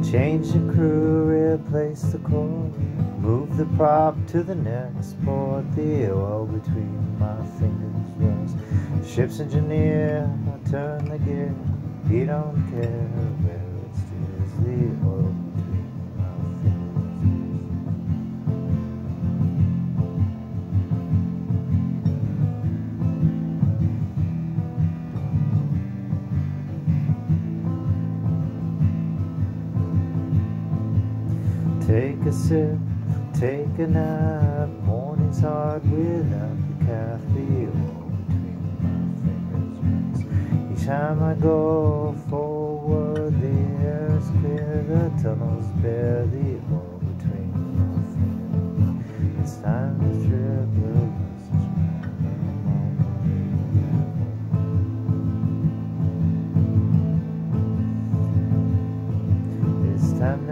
Change the crew, replace the core, move the prop to the next port. The oil between my fingers rust. Ship's engineer, I turn the gear. He don't care where it steers. The oil between my fingers. Take a sip, take a nap. Morning's hard without the caffeine. All between my fingers runs. Each time I go forward, the air is clear, the tunnels bare. The oil between my fingers. It's time to trip the lessons. It's time